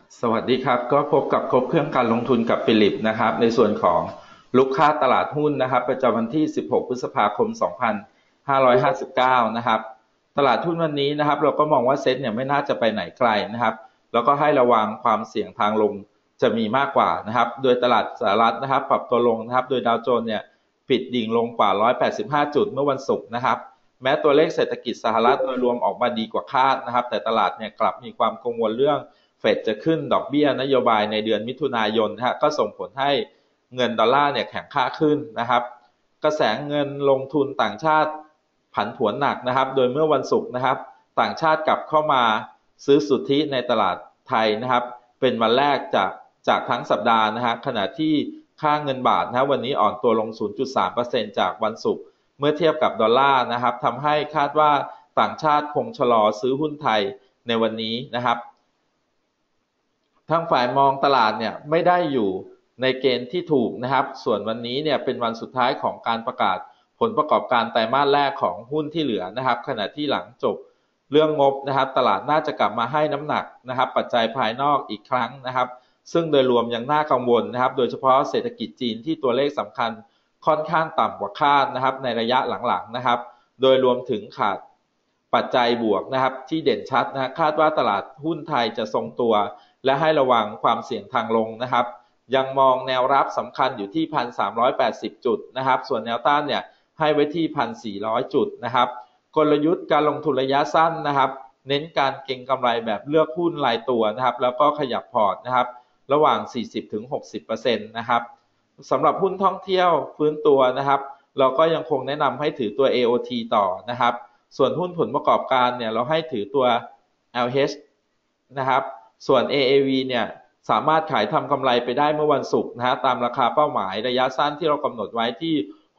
สวัสดีครับก็พบกับครบเครื่องการลงทุนกับฟิลิปนะครับในส่วนของลูกค้าตลาดหุ้นนะครับประจำวันที่16พฤษภาคม2559นะครับตลาดหุ้นวันนี้นะครับเราก็มองว่าเซ็ตเนี่ยไม่น่าจะไปไหนไกลนะครับแล้วก็ให้ระวังความเสี่ยงทางลงจะมีมากกว่านะครับโดยตลาดสหรัฐนะครับปรับตัวลงนะครับโดยดาวโจนส์เนี่ยปิดดิ่งลงกว่า185จุดเมื่อวันศุกร์นะครับแม้ตัวเลขเศรษฐกิจสหรัฐโดยรวมออกมาดีกว่าคาดนะครับแต่ตลาดเนี่ยกลับมีความกังวลเรื่องเฟดจะขึ้นดอกเบี้ยนโยบายในเดือนมิถุนายนนะฮะก็ส่งผลให้เงินดอลลาร์เนี่ยแข็งค่าขึ้นนะครับกระแสเงินลงทุนต่างชาติผันผวนหนักนะครับโดยเมื่อวันศุกร์นะครับต่างชาติกลับเข้ามาซื้อสุทธิในตลาดไทยนะครับเป็นวันแรกจากทั้งสัปดาห์นะฮะขณะที่ค่าเงินบาทนะวันนี้อ่อนตัวลง 0.3% จากวันศุกร์เมื่อเทียบกับดอลลาร์นะครับทำให้คาดว่าต่างชาติคงชะลอซื้อหุ้นไทยในวันนี้นะครับทางฝ่ายมองตลาดเนี่ยไม่ได้อยู่ในเกณฑ์ที่ถูกนะครับส่วนวันนี้เนี่ยเป็นวันสุดท้ายของการประกาศผลประกอบการไตรมาสแรกของหุ้นที่เหลือนะครับขณะที่หลังจบเรื่องงบนะครับตลาดน่าจะกลับมาให้น้ำหนักนะครับปัจจัยภายนอกอีกครั้งนะครับซึ่งโดยรวมยังน่ากังวลนะครับโดยเฉพาะเศรษฐกิจจีนที่ตัวเลขสำคัญค่อนข้างต่ำกว่าคาดนะครับในระยะหลังๆนะครับโดยรวมถึงขาดปัจจัยบวกนะครับที่เด่นชัดนะคาดว่าตลาดหุ้นไทยจะทรงตัวและให้ระวังความเสี่ยงทางลงนะครับยังมองแนวรับสำคัญอยู่ที่ 1,380 จุดนะครับส่วนแนวต้านเนี่ยให้ไว้ที่ 1,400 จุดนะครับกลยุทธ์การลงทุนระยะสั้นนะครับเน้นการเก็งกำไรแบบเลือกหุ้นรายตัวนะครับแล้วก็ขยับพอร์ตนะครับระหว่าง 40-60% นะครับสำหรับหุ้นท่องเที่ยวฟื้นตัวนะครับเราก็ยังคงแนะนำให้ถือตัว AOT ต่อนะครับส่วนหุ้นผลประกอบการเนี่ยเราให้ถือตัว LH นะครับส่วน AAV เนี่ยสามารถขายทำกำไรไปได้เมื่อวันศุกร์นะฮะตามราคาเป้าหมายระยะสั้นที่เรากำหนดไว้ที่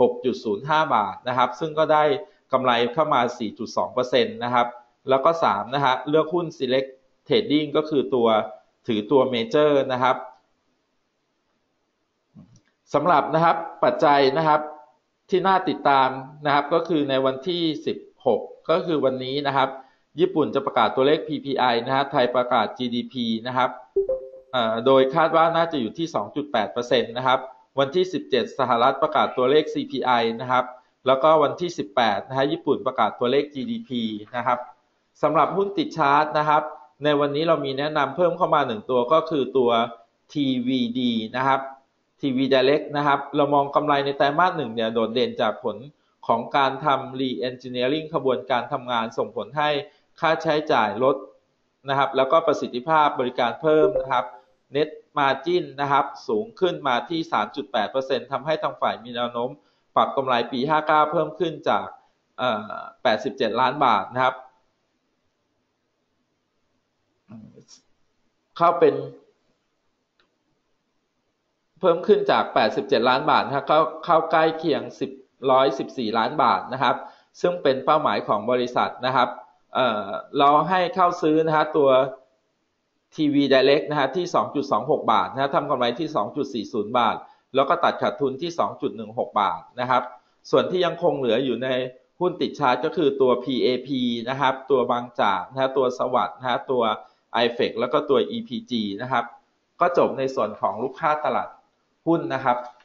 6.05 บาทนะครับซึ่งก็ได้กำไรเข้ามา 4.2% นะครับแล้วก็3นะฮะเลือกหุ้น Select Trading ก็คือถือตัว Major นะครับสำหรับนะครับปัจจัยนะครับที่น่าติดตามนะครับก็คือในวันที่16ก็คือวันนี้นะครับญี่ปุ่นจะประกาศตัวเลข PPI นะฮะไทยประกาศ GDP นะครับโดยคาดว่าน่าจะอยู่ที่ 2.8% นะครับวันที่17สหรัฐประกาศตัวเลข CPI นะครับแล้วก็วันที่18นะฮะญี่ปุ่นประกาศตัวเลข GDP นะครับสำหรับหุ้นติดชาร์ตนะครับในวันนี้เรามีแนะนำเพิ่มเข้ามา1ตัวก็คือตัว TVD นะครับ TV Direct นะครับเรามองกำไรในไตรมาส1เนี่ยโดดเด่นจากผลของการทำ Re-engineering ขบวนการทำงานส่งผลให้ค่าใช้จ่ายลดนะครับแล้วก็ประสิทธิภาพบริการเพิ่มนะครับ Net Margin นะครับสูงขึ้นมาที่ 3.8% ทำให้ทางฝ่ายมีแนวโน้มปรับกำไรปี59เพิ่มขึ้นจาก87ล้านบาทนะครับเข้าเป็นเพิ่มขึ้นจาก87ล้านบาทนะครับเข้าใกล้เคียง114ล้านบาทนะครับซึ่งเป็นเป้าหมายของบริษัทนะครับเราให้เข้าซื้อนะฮะตัว TV Direct นะฮะที่ 2.26 บาทนะทำกำไรที่ 2.40 บาทแล้วก็ตัดขาดทุนที่ 2.16 บาทนะครับส่วนที่ยังคงเหลืออยู่ในหุ้นติดชาร์ตก็คือตัว PAP นะครับตัวบางจากนะฮะตัวสวัสด์นะฮะตัว iFEX แล้วก็ตัว EPG นะครับก็จบในส่วนของลูกค้าตลาดหุ้นนะครับ